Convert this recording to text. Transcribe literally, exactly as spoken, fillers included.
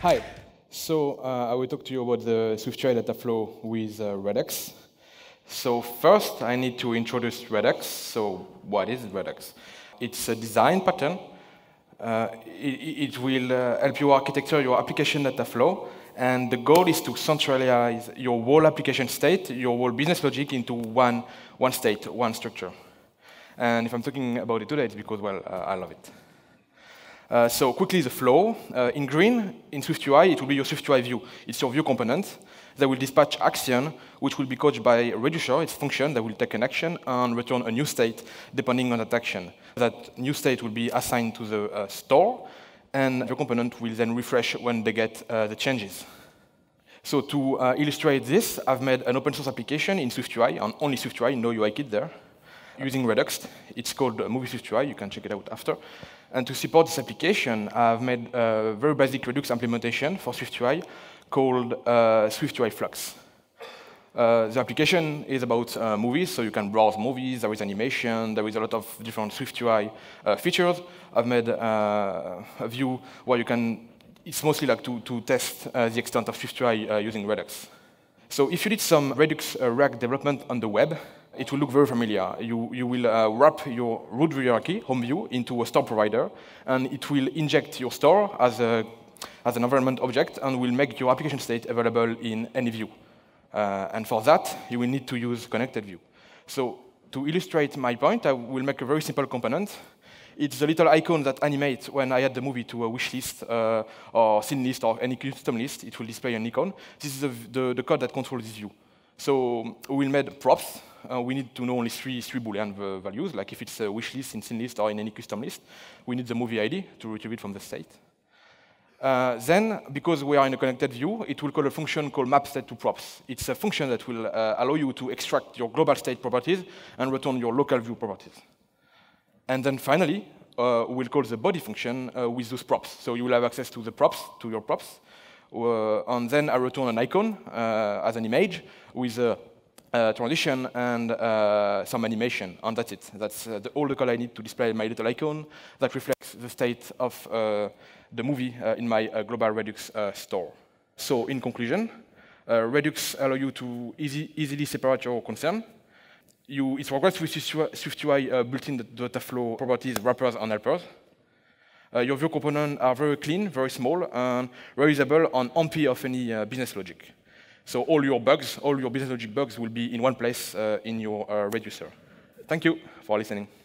Hi. So uh, I will talk to you about the SwiftUI data flow with uh, Redux. So first, I need to introduce Redux. So what is Redux? It's a design pattern. Uh, it, it will uh, help you architecture your application data flow. And the goal is to centralize your whole application state, your whole business logic into one, one state, one structure. And if I'm talking about it today, it's because, well, uh, I love it. Uh, so quickly, the flow. Uh, in green, in SwiftUI, it will be your SwiftUI view. It's your view component that will dispatch action, which will be called by a reducer, its function that will take an action and return a new state depending on that action. That new state will be assigned to the uh, store, and the component will then refresh when they get uh, the changes. So to uh, illustrate this, I've made an open source application in SwiftUI, on only SwiftUI, no U I kit there, using Redux. It's called uh, Movie SwiftUI. You can check it out after. And to support this application, I've made a very basic Redux implementation for SwiftUI called uh, SwiftUI Flux. Uh, the application is about uh, movies, so you can browse movies, there is animation, there is a lot of different SwiftUI uh, features. I've made uh, a view where you can, it's mostly like to, to test uh, the extent of SwiftUI uh, using Redux. So if you did some Redux uh, React development on the web, it will look very familiar. You, you will uh, wrap your root hierarchy, home view, into a store provider, and it will inject your store as, a, as an environment object and will make your application state available in any view. Uh, and for that, you will need to use connected view. So to illustrate my point, I will make a very simple component. It's the little icon that animates when I add the movie to a wish list uh, or scene list or any custom list. It will display an icon. This is the, the, the code that controls this view. So we will make props. Uh, we need to know only three, three Boolean values, like if it's a wish list, in scene list, or in any custom list. We need the movie I D to retrieve it from the state. Uh, then, because we are in a connected view, it will call a function called mapState2Props. It's a function that will uh, allow you to extract your global state properties and return your local view properties. And then finally, uh, we'll call the body function uh, with those props. So you will have access to the props, to your props. Uh, and then I return an icon uh, as an image with a Uh, transition and uh, some animation, and that's it. That's uh, the, all the code I need to display my little icon that reflects the state of uh, the movie uh, in my uh, global Redux uh, store. So in conclusion, uh, Redux allows you to easy, easily separate your concern. You, it works with SwiftUI uh, built-in data flow properties, wrappers, and helpers. Uh, your view components are very clean, very small, and reusable and empty of any uh, business logic. So all your bugs, all your business logic bugs will be in one place uh, in your uh, reducer. Thank you for listening.